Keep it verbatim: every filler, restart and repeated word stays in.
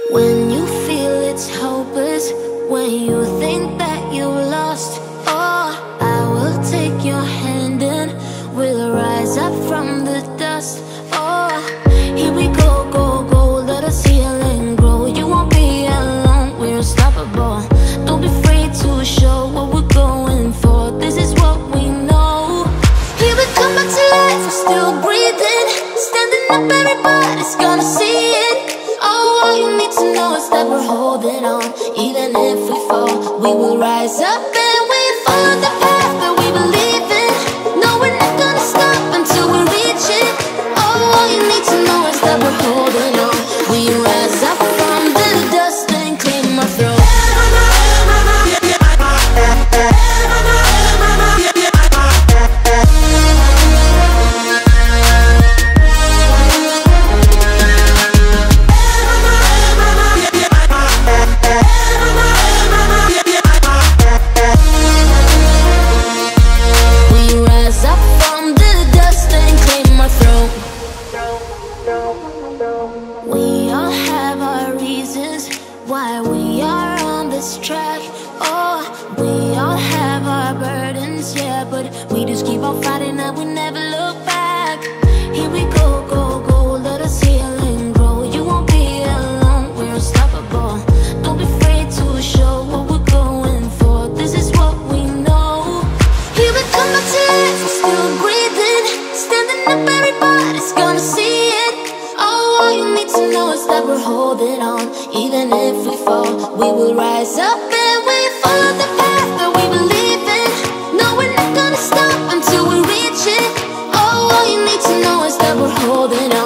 When you feel it's hopeless, when you think that you lost, oh, I will take your hand and we'll rise up from the dust. Oh, here we go, go, go, let us heal and grow. You won't be alone, we're unstoppable. Don't be afraid to show what we're going for. This is what we know. Here we come back to life, we're still breathing. Standing up, everybody's gonna see it. Oh, all you need to know is that we're holding on. Even if we fall, we will rise up and we follow the path that we believe in. No, we're not gonna stop until we reach it. Oh, all you need to know is that we're holding on. We rise up from the dust and clean my throat. We all have our reasons why we are on this track. Oh, we all have our burdens, yeah, but we just keep on fighting and we never look back. Here we go, go, go, let us heal and grow. You won't be alone, we're unstoppable. Don't be afraid to show what we're going for. This is what we know. Here we come back to life, we're still breathing. Standing up, everybody's gonna see it. All you need to know is that we're holding on. Even if we fall, we will rise up and we follow the path that we believe in. No, we're not gonna stop until we reach it. Oh, all you need to know is that we're holding on.